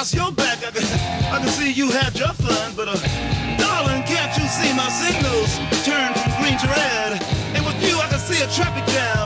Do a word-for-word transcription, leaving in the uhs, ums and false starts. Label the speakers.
Speaker 1: across your back. I can, I can see you had your fun, but uh, darling, can't you see my signals turn from green to red? And with you, I can see a traffic jam.